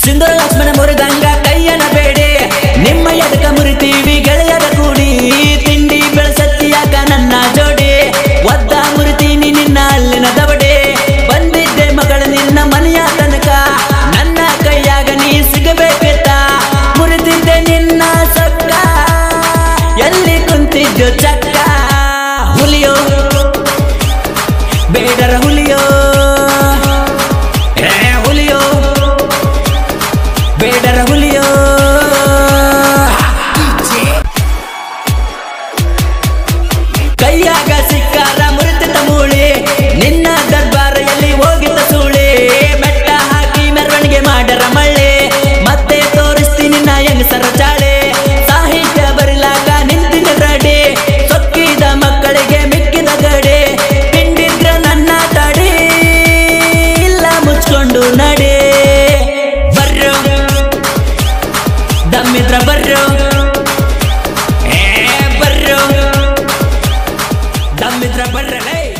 ಸಿಂಧೂರ ಲಕ್ಷ್ಮಣ ಮುರಿದಂಗ ಕೈಯನ ಬೇಡಿ ನಿಮ್ಮ ಎದಕ ಮುರಿತೀವಿ ಗೆಳೆಯರ ಕೂಡಿ ತಿಂಡಿ ಬೆಳಸತ್ತಿಯಾಕ ನನ್ನ ಜೋಡಿ ಒದ್ದ ಮುರಿತೀನಿ ನಿನ್ನ ಅಲ್ಲಿನ ದವಡೆ ಬಂದಿದ್ದೆ ಮಗಳ ನಿನ್ನ ಮನೆಯ ತನಕ ನನ್ನ ಕೈಯಾಗ ನೀ ಸಿಗಬೇಕಿತ್ತ ಮುರಿದಿದ್ದೆ ನಿನ್ನ ಸೊಕ್ಕ ಎಲ್ಲಿ ಕುಂತಿದ್ದು ಚಕ್ಕ ಹುಲಿಯೋ ಬೇಡರ ಹುಲಿಯೋ ಹುಲಿಯೋ ಬೇಡರ ಹುಲಿಯೋ ಕೈಯಾಗ ಸಿಕ್ಕಾರ ಮುರಿತಿದ್ದ ಮೂಳಿ ನಿನ್ನ ದರ್ಬಾರ ಎಲ್ಲಿ ಹೋಗಿದ್ದ ಸೂಳಿ ಮೆಟ್ಟ ಹಾಕಿ ಮೆರವಣಿಗೆ ಮಾಡರ ಮಳ್ಳಿ ಮತ್ತೆ ತೋರಿಸ್ತೀನಿ ನಾ ಹೆಂಗಸರ ಚಾಳೆ ಸಾಹಿತ್ಯ ಬರಿಲಾಕ ನಿಂತಿನ ರಡಿ ಸೊಕ್ಕಿದ ಮಕ್ಕಳಿಗೆ ಮಿಕ್ಕಿದ ಗಡಿ ಹಿಂಡಿದ್ರ ನನ್ನ ತಡಿ ಇಲ್ಲ ಮುಚ್ಕೊಂಡು ನಡಿ ಬರ್ರು ದಮ್ಮಿದ್ರ ಬರ್ರು ಬರ್ರು ದಮ್ಮಿದ್ರ ಬರ್ರಲೇ